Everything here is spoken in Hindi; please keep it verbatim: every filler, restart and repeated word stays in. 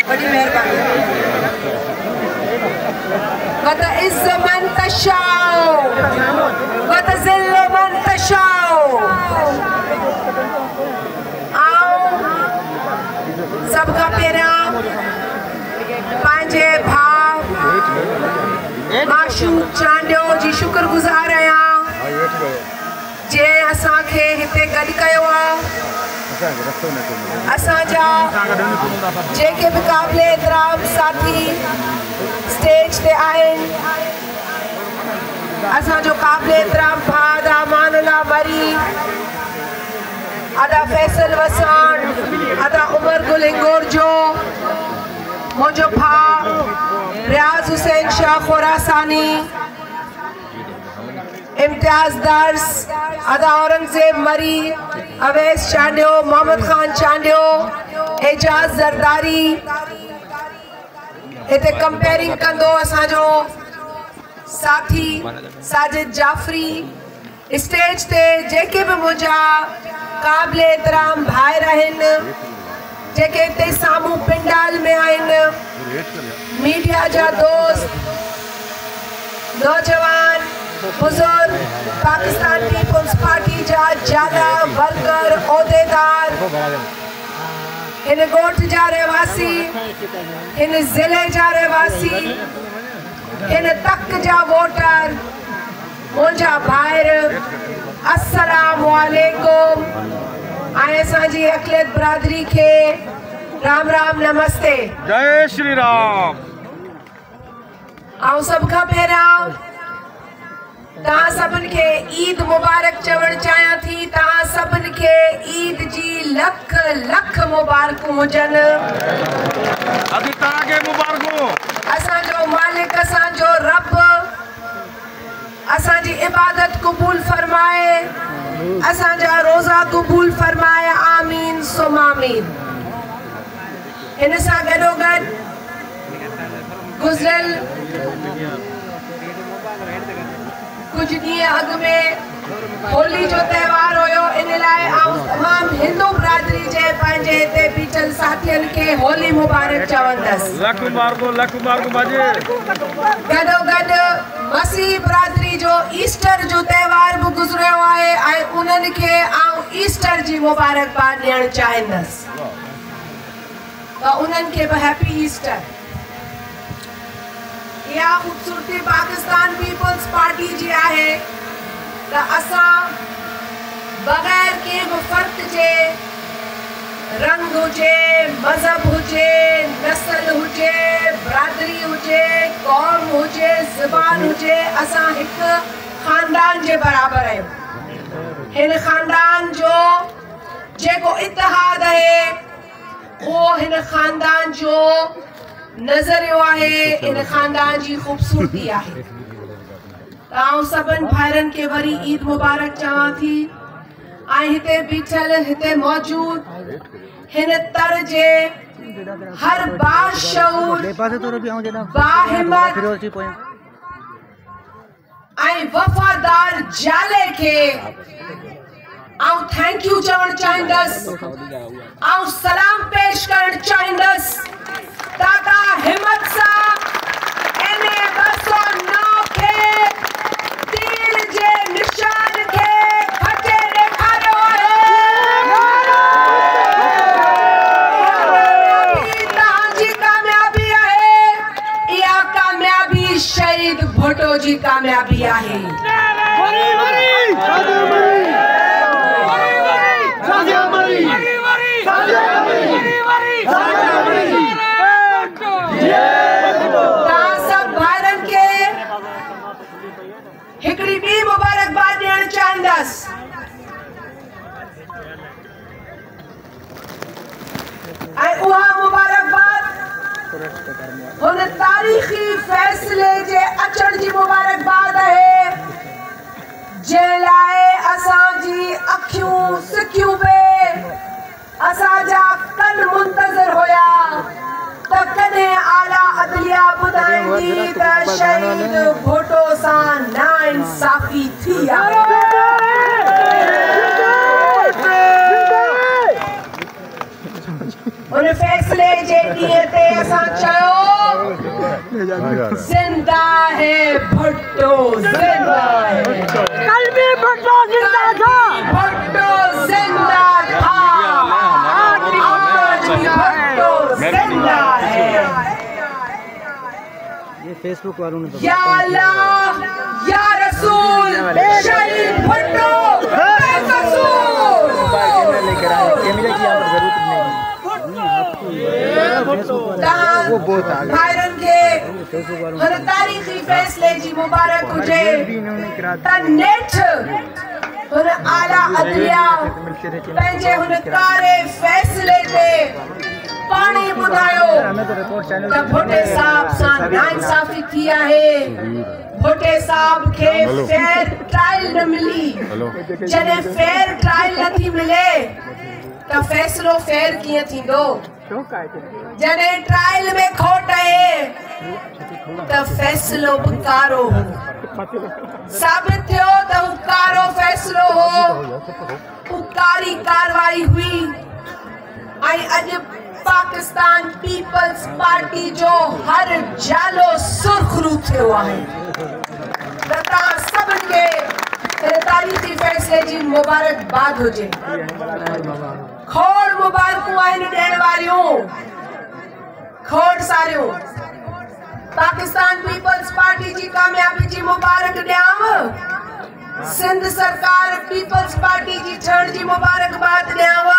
बड़ी मेहरबानी। वतइज़्ज़ मन तशाओ वतज़िल्लु मन तशाओ। आओ सब का पहिरियां पंहिंजे भाउ माशूक चांडियो जी शुक्रगुज़ार आहियां जंहिं असांखे हिते गॾु कयो आहे। असांजा जेके बि क़ाबिल एतिराम साथी स्टेज ते आहिनि, असांजो क़ाबिल एतिराम भाउ अमानुल्लाह मरी, अदा फैसल वसाण, अदा उमर गुल हिंगोर जो, मुंहिंजो भाउ रियाज़ हुसैन शाह खुरासानी, इम्तियाज़ दर्स, अदा औरंगज़ेब मरी, अवैस चांडियो, मोहम्मद खान चांडियो, एजाज़ ज़रदारी। हिते कंपेयरिंग कंदो असांजो साथी साजिद जाफ़री। स्टेज ते जेके बि मुंहिंजा क़ाबिल एतिराम भाइर आहिनि, जेके हिते साम्हूं पिंडाल में आहिनि, मीडिया जा दोस्त, नौजवान, बुजुर्ग, पाकिस्तान पीपल्स पार्टी जा ज्यादा वर्कर, ओहदेदार, इन गोठ जा रहवासी, इन ज़िले जा रहवासी, इन तक जा वोटर, मुंहिंजा भाइर, अस्सलामु अलैकुम। ऐं असांजी अक़लियत बिरादरी खे राम राम नमस्ते। जय श्री राम। ऐं सभ खां पहिरियां तव्हां सभिनि खे ईद मुबारक चवणु चाहियां थी। तव्हां सभिनि खे ईद जी लख लख मुबारकूं हुजनि। अभी तव्हांखे मुबारकूं। असांजो मालिक, असांजो रब असांजी इबादत क़बूल फरमाए, असांजा रोज़ा क़बूल फरमाए। आमीन सुम आमीन। हिन सां गॾोगॾु गुज़िरियल कुछ ॾींहं अॻु में होली जो त्योहार हुयो। इन लाइ आउं तमामु हिंदू बिरादरी जे पंहिंजे हिते बीठल साथियुनि खे होली मुबारक चवंदसि। लख मुबारकूं, लख मुबारकूं बाजे। गॾोगॾु मसीह बिरादरी जो ईस्टर जो त्योहार बि गुज़रियो आहे ऐं उन्हनि खे आउं ईस्टर जी मुबारकबाद ॾियणु चाहींदसि। त उन्हनि खे बि हैप्पी ईस्टर। या खूबसूरती पाकिस्तान पीपल्स पार्टी जी आहे त असां बग़ैर कंहिं बि फ़र्क़ जे, रंग हुजे, मज़हब हुजे, नस्ल हुजे, बिरादरी हुजे, क़ौम हुजे, ज़बान हुजे, असां हिकु ख़ानदान जे बराबरि आहियूं। हिन ख़ानदान जो जेको इतिहाद आहे उहो हिन ख़ानदान जो नज़रियो आहे, इन ख़ानदान जी ख़ूबसूरती आहे। आउं सभिनि भाइरनि खे वरी ईद मुबारक चवां थी। ऐं हिते बीठल, हिते मौजूद हिन तर जे हर बाशऊर, बाहिम्मत ऐं वफ़ादार जाले खे आउं थैंक यू चवणु चाहींदसि, आउं सलाम पेश करणु चाहींदसि। दादा हिम्मत सां इन ॿ सौ नौ खे तीर जे निशान खे खटे ॾेखारियो आहे। तव्हांजी कामयाबी आहे, इहा कामयाबी शहीद भुट्टो जी कामयाबी आहे। हिकिड़ी ॿी मुबारकबाद ॾियणु चाहींदसि। ऐं उहा मुबारकबाद हुन तारीख़ी फ़ैसिले जे अचण जी मुबारकबाद आहे जंहिं लाइ असांजी अखियूं सिखियूं पिए, असांजा कन मुंतज़िर हुया त कॾहिं आला अदलिया ॿुधाईंदी त शहीद भुट्टो सां नाइंसाफ़ी थी आहे। उन फ़ैसिले जे ॾींहं ते असां चयो जिंदा है भुट्टो जिंदा है कल भी भुट्टो जिंदा था भुट्टो जिंदा था आज भी भुट्टो जिंदा है। ये फेसबुक वालों ने या अल्लाह या रसूल शहीद भुट्टो बेकसूर। कैमरे की यहाँ पर जरूरत नहीं वो बहुत आगे भाइरन खे हर तारीख़ी फैसले जी मुबारक हुजे त नेठ हुन आला अदलिया पंहिंजे हुन कारे फैसले ते पाणी ॿुधायो त भुट्टे साहब सां नाइंसाफ़ी थी आहे। भुट्टे साहब खे फेयर ट्रायल न मिली। जॾहिं फेयर ट्रायल नथी मिले त फैसलो फेयर कीअं थींदो। जॾहिं ट्रायल में खोट आहे त फैसलो बि कारो साबित थियो त हू कारो फैसलो हो, हू कारी कार्रवाई हुई। ऐं अॼु पाकिस्तान पीपल्स पार्टी जो हर जालो सुर्खरू थियो आहे। त तव्हां सभिनि खे हिन तारीख़ी फैसले जी मुबारकबाद हुजे। खोड़ मुबारकूं आहिनि ॾियण वारियूं, खोड़ सारियूं। पाकिस्तान पीपल्स पार्टी जी कामयाबी जी मुबारक ॾियांव। सिंध सरकार पीपल्स पार्टी जी ठहण जी मुबारकबाद ॾियांव।